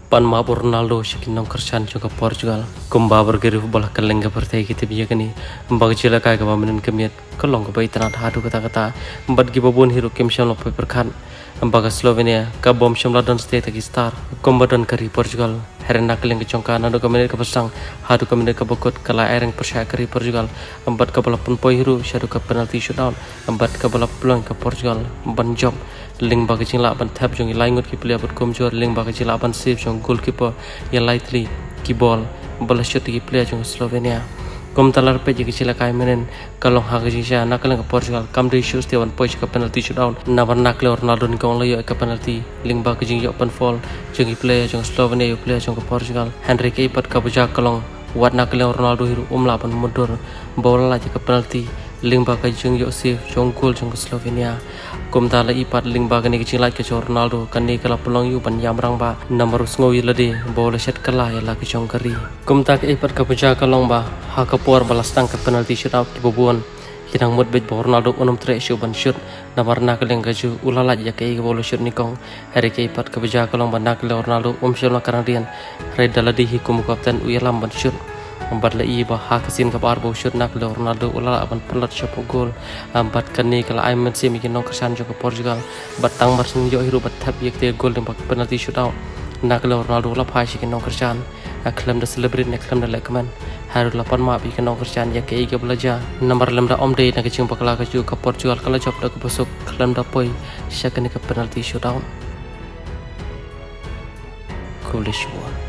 Pan mabu Ronaldo shikin nong kersan juga Portugal. Kumba bergeru bola kelengga pertai kita biya kini. Mbak cila kai kaba menen kemiat kelong kaba itanat hadu kata-kata. Mbak gibabun hiru kim syam lopai perkan. Mbak Slovenia kabom syam ladon stay tagi star. Kumba dan kari Portugal. Heren nakeleng kecongka nado kamenet kapasang hadu kamenet kabokot kala ereng persya kari Portugal. Mbak kabala pun poi hiru syadu ka penalti shootout. Mbak kabala peluang ke Portugal. Mbak job ling bagi cing laban tap jong ilaingut ki player bot komjor ling bagi cing laban save jong goalkeeper ya lightly ki ball bola shot ki player jong Slovenia kom talar pe ki cila kai menen kalong ha ki sha nakal ka Portugal kam de shoot te wan poich ka penalty shootout na wan nakle Ronaldo ni kong layo ka penalty ling bagi jing yo pen fall jong ki player jong Slovenia yo player jong ka Portugal Henry ke pat ka buja kalong wat nakle Ronaldo hiru laban mundur bola la ka penalty ling bagi jing yo save jong goal jong ka Slovenia kum tala ipat ling baga ni kecil lagi ke Ronaldo kan ni kala pelong yu ban yamrang ba nomor ngoi lade bola set kala ya lagi jong kari kum tak ipat ka puja kalong ba ha ka por balas tang ka penalty shootout ki bobuan hidang mut bet Ronaldo onum tre shoot ban shoot nomor nak leng gaju ulala ya ke bola shoot ni kong hari ke ipat ka puja kalong ban nak Ronaldo syala karadian red daladi hikum kapten uyalam ban shoot Ambat lai bah hakasin kabar bau shoot nak Ronaldo ulala aban pelat siapa gol ambat kani kala aiman si mikin nong kersan juga Portugal batang marsin jo hiru batap yak te gol dempak penalti shootout nak Ronaldo la phai sikin nong kersan aklam da celebrate nek klam da lekman haru lapan ma bikin nong kersan yak ke ga belaja nomor lem da omde nak chung pakala ka ju ka Portugal kala job da ka besok klam da poi syakani ka penalti shootout Kulishwa